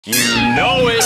You know it.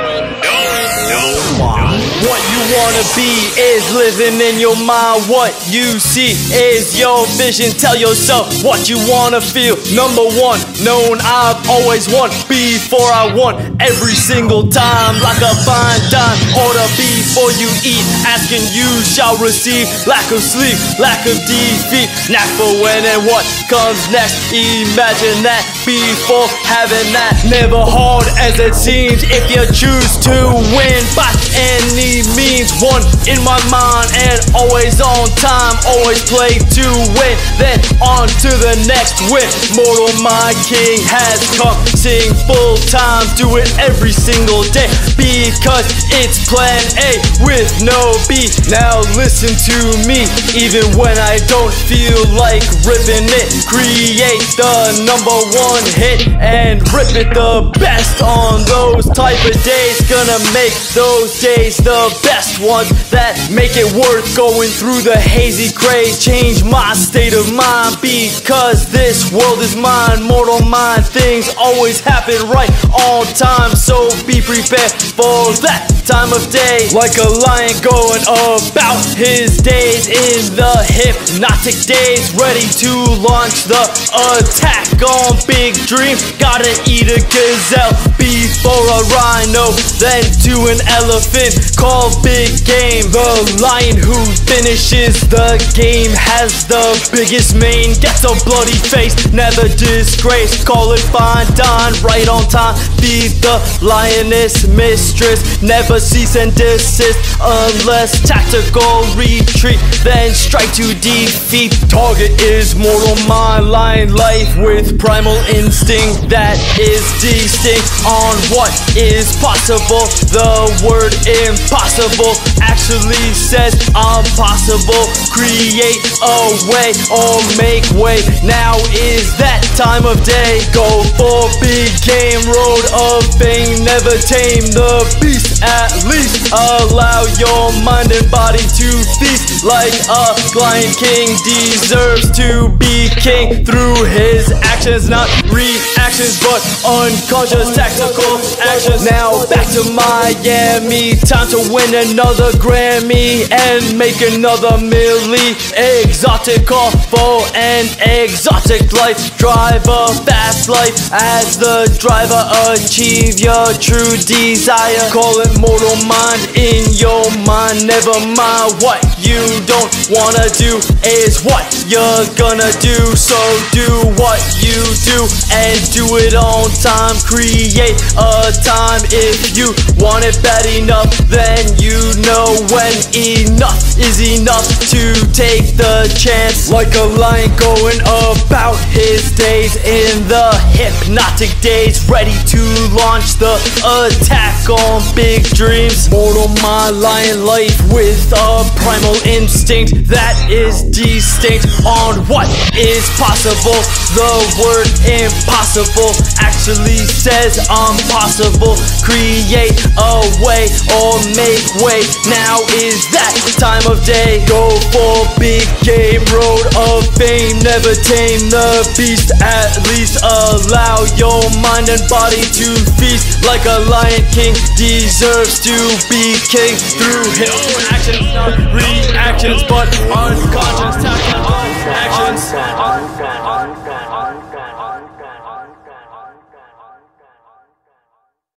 What you wanna be is living in your mind. What you see is your vision. Tell yourself what you wanna feel. Number one, known I've always won before I won. Every single time, like a fine dime. Order before you eat, asking you shall receive. Lack of sleep, lack of defeat. Knack for when and what comes next. Imagine that before having that. Never hard as it seems if you choose to win by any means. One in my mind and always on time. Always play to win, then on to the next win. Mortal Mind King has come. Sing full time, do it every single day because it's plan A with no B. Now listen to me, even when I don't feel like ripping it. Create the number one hit and rip it the best on those type of days. Gonna make those days the best ones that make it worth going through the hazy craze. Change my state of mind because this world is mine. Mortal mind, things always happen right on time, so be prepared for that time of day. Like a lion going about his days in the hypnotic days, ready to launch the attack on big dream. Gotta eat a gazelle before a rhino, then to an elephant called big game. The lion who finishes the game has the biggest mane, gets a bloody face, never disgrace. Call it fine dine, right on time. Feed the lioness mistress, never cease and desist unless tactical retreat, then strike to defeat. Target is mortal mind, lion life with primal instinct that is distinct on what is possible. The word impossible actually says I'm possible. Create a way or make way. Now is that time of day. Go for big game, road of fame. Never tame the beast, at least allow your mind and body to feast. Like a lion king deserves to be king through his actions, not reactions but unconscious tactical actions. Now back to Miami, time to win another Grammy and make another milli. Exotic call for an exotic life. Drive a fast life as the driver. Achieve your true desire. Call it mortal mind in your mind. Never mind what you don't wanna do is what you're gonna do. So do what you do and do it on time. Create a time. If you want it bad enough, then you know when enough is enough to take the chance. Like a lion going about his days in the hypnotic days, ready to launch the attack on big dreams. Mortal mind, lion life with a primal instinct that is distinct on what is possible. The word impossible actually says I'm possible. Create a way or make way. Now is that time of day. Go for big game, road of fame. Never tame the beast, at least allow your mind and body to feast. Like a lion king deserves to be king through his actions, not reactions but unconscious tactical actions.